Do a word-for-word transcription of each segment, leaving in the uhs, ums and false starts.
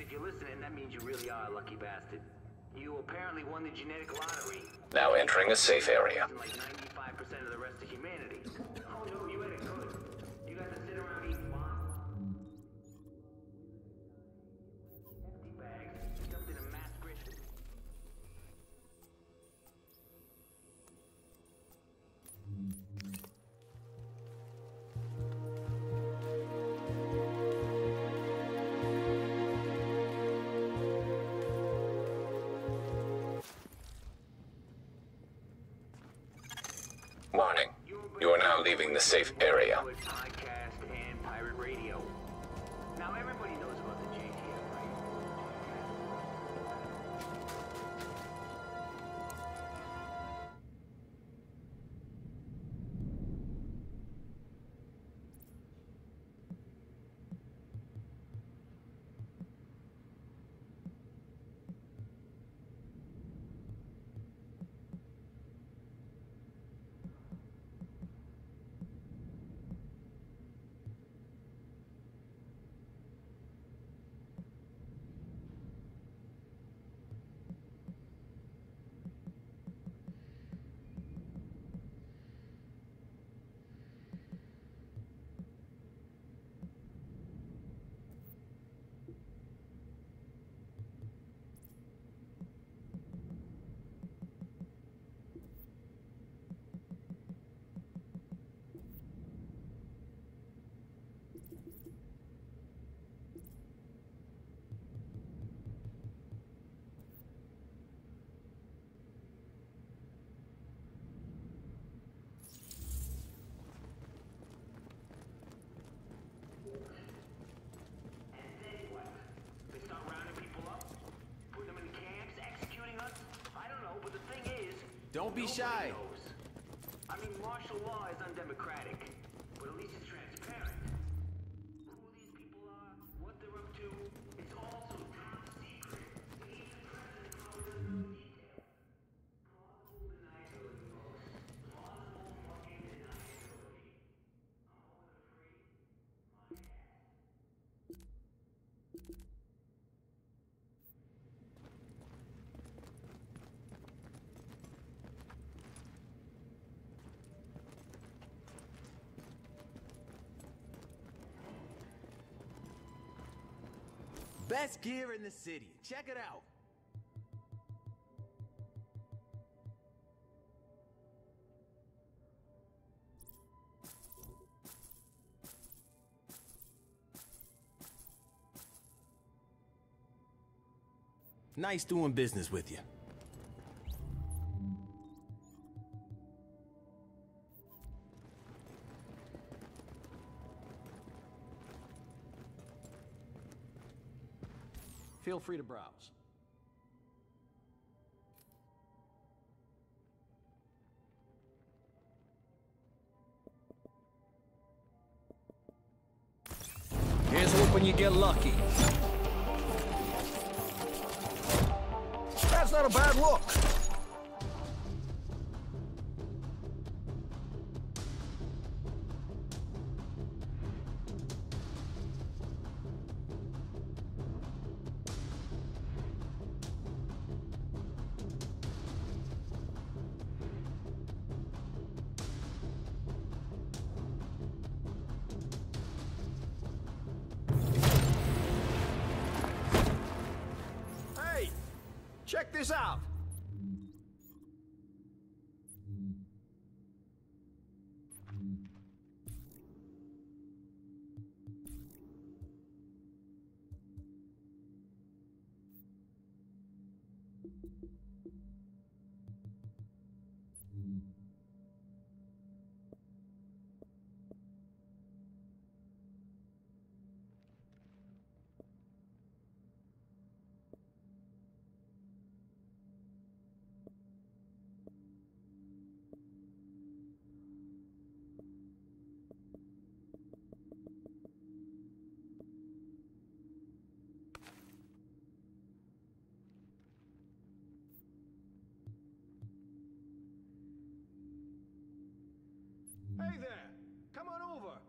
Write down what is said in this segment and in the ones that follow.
If you're listening, that means you really are a lucky bastard. You apparently won the genetic lottery. Now entering a safe area. Like ninety-five percent of the rest of humanity. Oh no, you had it good. You got to sit around eating bombs. Empty bags, stuffed in a mass grid. Warning. You are now leaving the safe area. Podcast and pirate radio. Now everybody knows about the J T F, right? Don't be shy. Knows. I mean, martial law is undemocratic, but at least it's transparent. Who these people are, what they're up to, it's all so top secret. Even the president probably doesn't know the detail. Plausible deniability, folks. Plausible fucking deniability. I wanna free my ass. Best gear in the city. Check it out. Nice doing business with you. Feel free to browse. Here's hoping you get lucky. That's not a bad look. Check this out! Hey there! Come on over!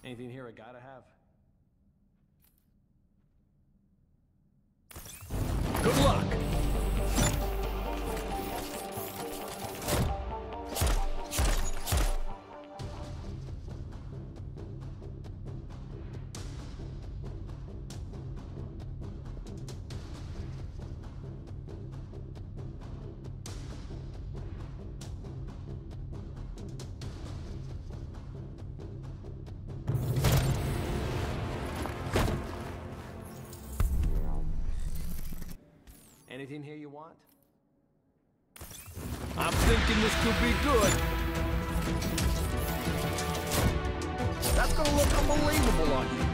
Anything here I gotta have? Good luck! Anything here you want? I'm thinking this could be good. That's gonna look unbelievable on you.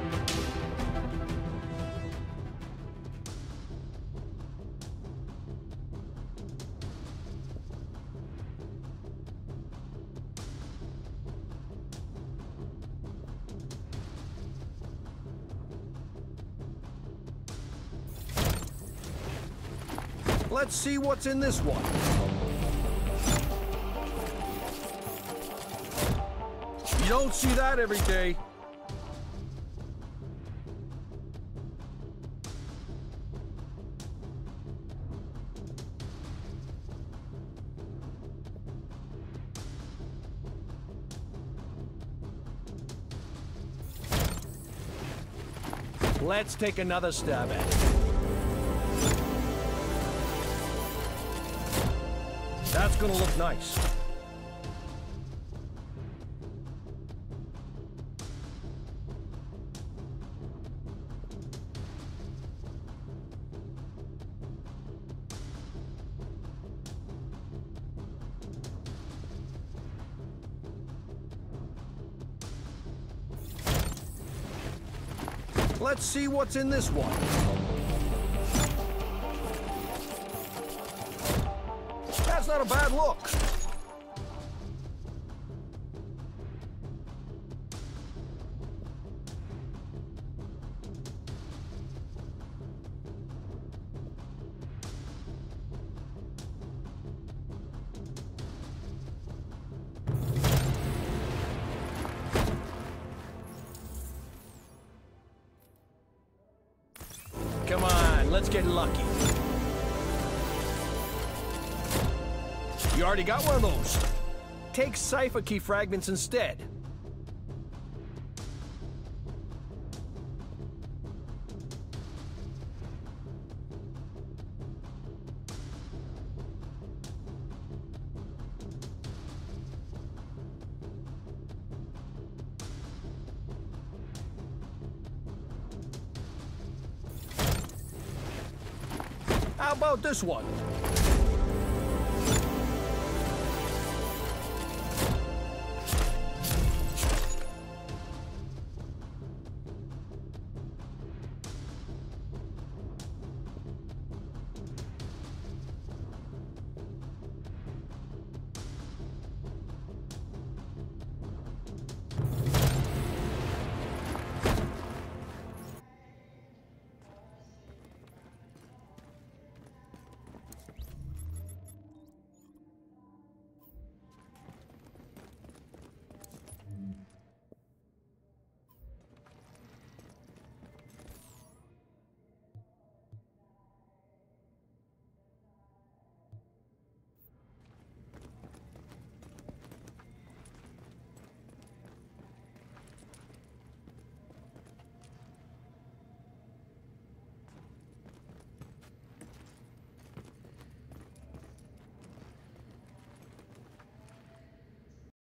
Let's see what's in this one. You don't see that every day. Let's take another stab at it. That's gonna look nice. Let's see what's in this one. That's not a bad look. Come on, let's get lucky. You already got one of those. Take cipher key fragments instead. How about this one?